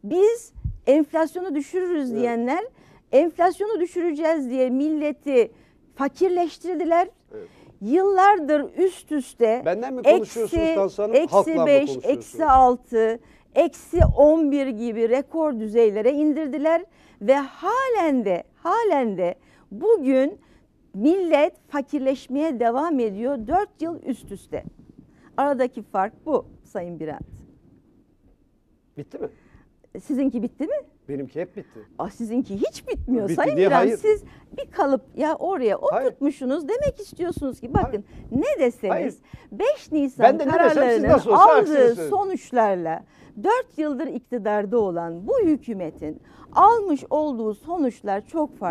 Biz enflasyonu düşürürüz diyenler, enflasyonu düşüreceğiz diye milleti fakirleştirdiler. Evet. Yıllardır üst üste Benden mi konuşuyorsunuz Tansu Hanım? Halkla mı -5, konuşuyorsunuz? -6, -11 gibi rekor düzeylere indirdiler ve halen de bugün millet fakirleşmeye devam ediyor 4 yıl üst üste. Aradaki fark bu Sayın Birant. Bitti mi? Sizinki bitti mi? Benimki hep bitti. Sizinki hiç bitmiyor Bitti Sayın diye Birant. hayır. Siz bir kalıp ya oraya Hayır. oturtmuşsunuz, demek istiyorsunuz ki bakın ne deseniz Hayır. 5 Nisan Ben de ne desem siz kararlarının nasıl olsa aksini aldığı söyleyin. sonuçlarla 4 yıldır iktidarda olan bu hükümetin almış olduğu sonuçlar çok farklı.